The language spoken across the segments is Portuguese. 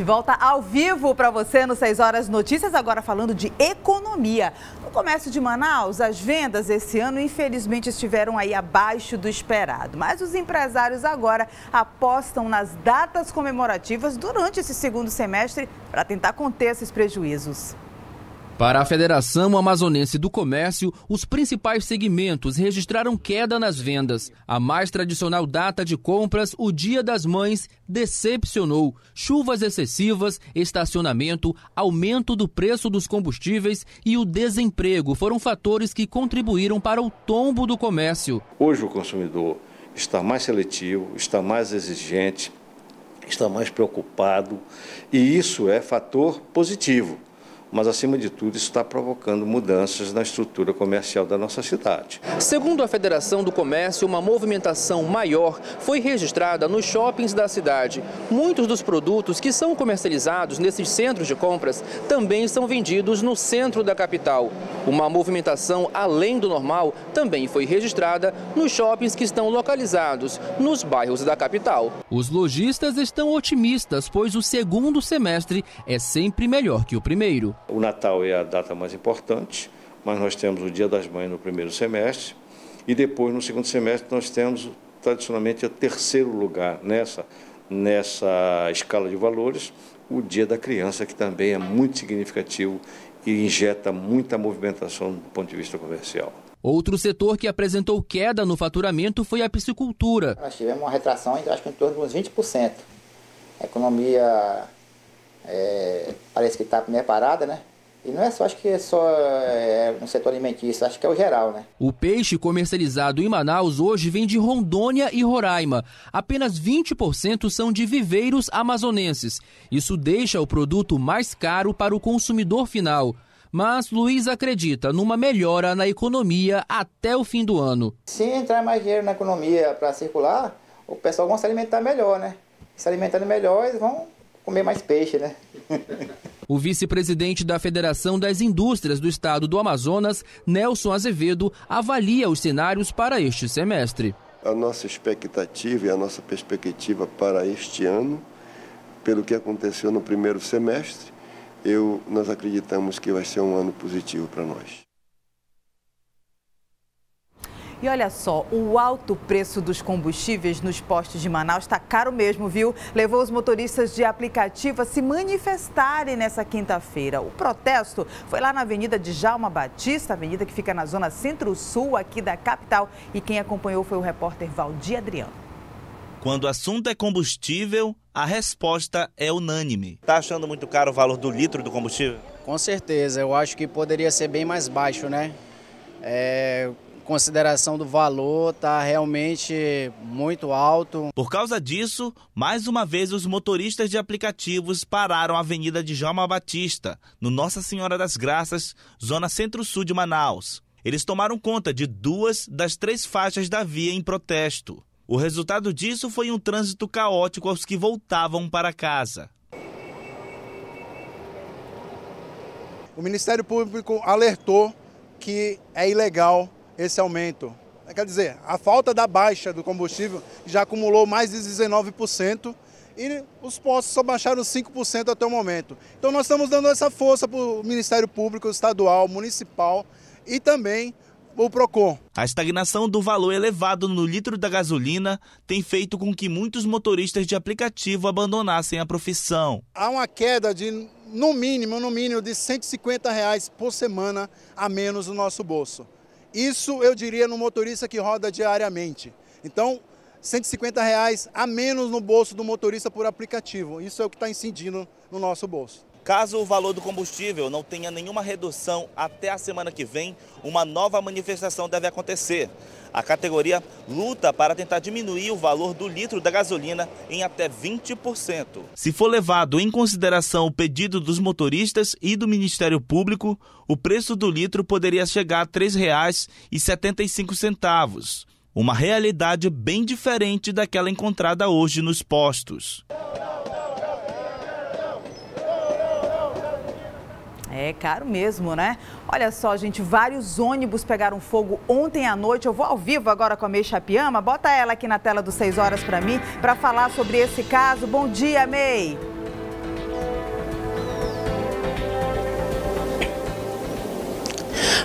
De volta ao vivo para você no 6 Horas Notícias, agora falando de economia. No comércio de Manaus, as vendas esse ano infelizmente estiveram aí abaixo do esperado. Mas os empresários agora apostam nas datas comemorativas durante esse segundo semestre para tentar conter esses prejuízos. Para a Federação Amazonense do Comércio, os principais segmentos registraram queda nas vendas. A mais tradicional data de compras, o Dia das Mães, decepcionou. Chuvas excessivas, estacionamento, aumento do preço dos combustíveis e o desemprego foram fatores que contribuíram para o tombo do comércio. Hoje o consumidor está mais seletivo, está mais exigente, está mais preocupado e isso é fator positivo. Mas, acima de tudo, isso está provocando mudanças na estrutura comercial da nossa cidade. Segundo a Federação do Comércio, uma movimentação maior foi registrada nos shoppings da cidade. Muitos dos produtos que são comercializados nesses centros de compras também são vendidos no centro da capital. Uma movimentação além do normal também foi registrada nos shoppings que estão localizados nos bairros da capital. Os lojistas estão otimistas, pois o segundo semestre é sempre melhor que o primeiro. O Natal é a data mais importante, mas nós temos o Dia das Mães no primeiro semestre e depois, no segundo semestre, nós temos tradicionalmente o terceiro lugar nessa escala de valores, o Dia da Criança, que também é muito significativo e injeta muita movimentação do ponto de vista comercial. Outro setor que apresentou queda no faturamento foi a piscicultura. Nós tivemos uma retração, acho que em torno de uns 20%. A economia parece que está meio parada, né? E não é só, acho que é só no setor alimentício, acho que é o geral, né? O peixe comercializado em Manaus hoje vem de Rondônia e Roraima. Apenas 20% são de viveiros amazonenses. Isso deixa o produto mais caro para o consumidor final. Mas Luiz acredita numa melhora na economia até o fim do ano. Se entrar mais dinheiro na economia para circular, o pessoal vai se alimentar melhor, né? Se alimentando melhor, eles vão comer mais peixe, né? O vice-presidente da Federação das Indústrias do Estado do Amazonas, Nelson Azevedo, avalia os cenários para este semestre. A nossa expectativa e a nossa perspectiva para este ano, pelo que aconteceu no primeiro semestre, nós acreditamos que vai ser um ano positivo para nós. E olha só, o alto preço dos combustíveis nos postos de Manaus está caro mesmo, viu? Levou os motoristas de aplicativo a se manifestarem nessa quinta-feira. O protesto foi lá na Avenida Djalma Batista, avenida que fica na zona centro-sul aqui da capital. E quem acompanhou foi o repórter Valdir Adriano. Quando o assunto é combustível, a resposta é unânime. Tá achando muito caro o valor do litro do combustível? Com certeza, eu acho que poderia ser bem mais baixo, né? Consideração do valor está realmente muito alto. Por causa disso, mais uma vez os motoristas de aplicativos pararam a Avenida Djalma Batista, no Nossa Senhora das Graças, zona centro-sul de Manaus. Eles tomaram conta de 2 das 3 faixas da via em protesto. O resultado disso foi um trânsito caótico aos que voltavam para casa. O Ministério Público alertou que é ilegal esse aumento. Quer dizer, a falta da baixa do combustível já acumulou mais de 19% e os postos só baixaram 5% até o momento. Então nós estamos dando essa força para o Ministério Público Estadual, Municipal e também o PROCON. A estagnação do valor elevado no litro da gasolina tem feito com que muitos motoristas de aplicativo abandonassem a profissão. Há uma queda de, no mínimo de R$ 150 por semana a menos no nosso bolso. Isso eu diria no motorista que roda diariamente. Então, R$ 150 a menos no bolso do motorista por aplicativo. Isso é o que está incidindo no nosso bolso. Caso o valor do combustível não tenha nenhuma redução até a semana que vem, uma nova manifestação deve acontecer. A categoria luta para tentar diminuir o valor do litro da gasolina em até 20%. Se for levado em consideração o pedido dos motoristas e do Ministério Público, o preço do litro poderia chegar a R$ 3,75. Uma realidade bem diferente daquela encontrada hoje nos postos. É caro mesmo, né? Olha só, gente, vários ônibus pegaram fogo ontem à noite. Eu vou ao vivo agora com a May Chapiama. Bota ela aqui na tela do 6 Horas para mim, para falar sobre esse caso. Bom dia, May.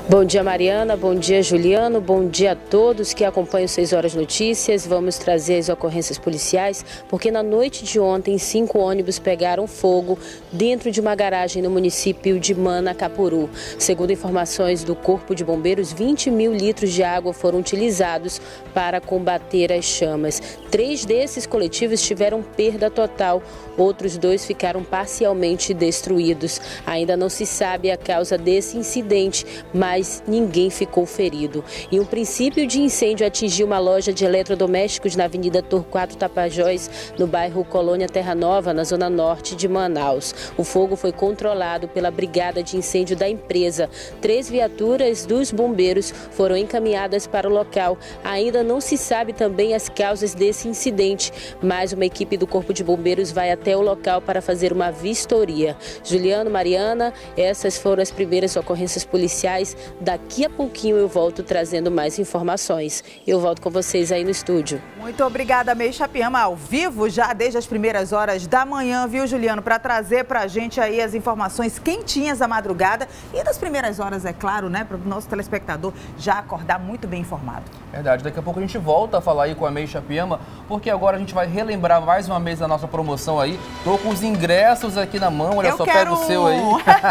Bom dia, Mariana. Bom dia, Juliano. Bom dia a todos que acompanham o 6 Horas Notícias. Vamos trazer as ocorrências policiais, porque na noite de ontem, 5 ônibus pegaram fogo dentro de uma garagem no município de Manacapuru. Segundo informações do Corpo de Bombeiros, 20 mil litros de água foram utilizados para combater as chamas. 3 desses coletivos tiveram perda total, outros 2 ficaram parcialmente destruídos. Ainda não se sabe a causa desse incidente, mas ninguém ficou ferido. E um princípio de incêndio atingiu uma loja de eletrodomésticos na Avenida Torquato Tapajós, no bairro Colônia Terra Nova, na zona norte de Manaus. O fogo foi controlado pela Brigada de Incêndio da empresa. 3 viaturas dos bombeiros foram encaminhadas para o local. Ainda não se sabe também as causas desse incidente, mas uma equipe do Corpo de Bombeiros vai até o local para fazer uma vistoria. Juliano, Mariana, essas foram as primeiras ocorrências policiais. Daqui a pouquinho eu volto trazendo mais informações. Eu volto com vocês aí no estúdio. Muito obrigada, Meixa Piama, ao vivo já desde as primeiras horas da manhã, viu, Juliano, para trazer para a gente aí as informações quentinhas da madrugada e das primeiras horas, é claro, né, para o nosso telespectador já acordar muito bem informado. Verdade, daqui a pouco a gente volta a falar aí com a Meixa Piama, porque agora a gente vai relembrar mais uma vez da nossa promoção aí. Tô com os ingressos aqui na mão, olha só, pega o seu aí.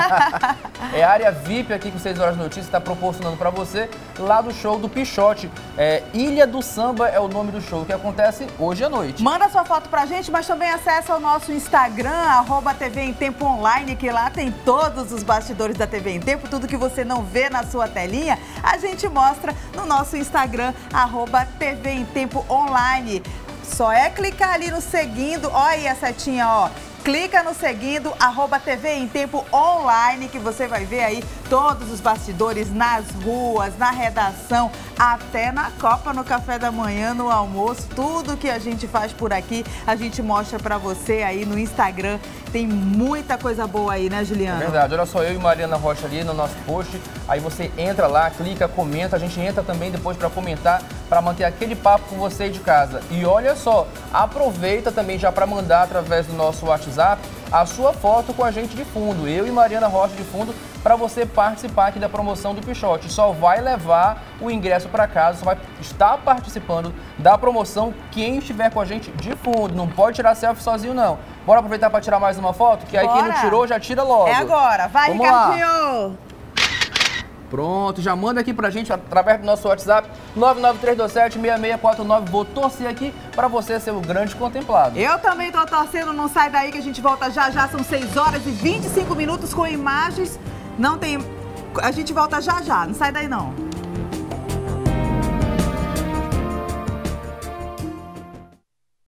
É a área VIP aqui com 6 Horas Notícias está proporcionando para você lá do show do Pichote. Ilha do Samba é o nome do show que acontece hoje à noite. Manda sua foto pra gente, mas também acessa o nosso Instagram, @TV em Tempo Online, que lá tem todos os bastidores da TV em Tempo, tudo que você não vê na sua telinha, a gente mostra no nosso Instagram, @TV em Tempo Online. Só é clicar ali no seguindo, ó aí a setinha, ó. Clica no seguindo, @TV em Tempo Online, que você vai ver aí todos os bastidores nas ruas, na redação, até na Copa, no café da manhã, no almoço. Tudo que a gente faz por aqui, a gente mostra pra você aí no Instagram. Tem muita coisa boa aí, né, Juliano? É verdade. Olha só, eu e Mariana Rocha ali no nosso post. Aí você entra lá, clica, comenta. A gente entra também depois pra comentar, pra manter aquele papo com você aí de casa. E olha só, aproveita também já pra mandar através do nosso WhatsApp a sua foto com a gente de fundo, eu e Mariana Rocha de fundo, para você participar aqui da promoção do Pichote. Só vai levar o ingresso para casa, só vai estar participando da promoção quem estiver com a gente de fundo. Não pode tirar selfie sozinho, não. Bora aproveitar para tirar mais uma foto? Que aí quem não tirou já tira logo. É agora, vai, vamos Ricardinho! Lá. Pronto, já manda aqui pra gente através do nosso WhatsApp 993276649. Vou torcer aqui pra você ser o grande contemplado. Eu também tô torcendo, não sai daí que a gente volta já já, são 6 horas e 25 minutos com imagens. Não tem... A gente volta já já, não sai daí não.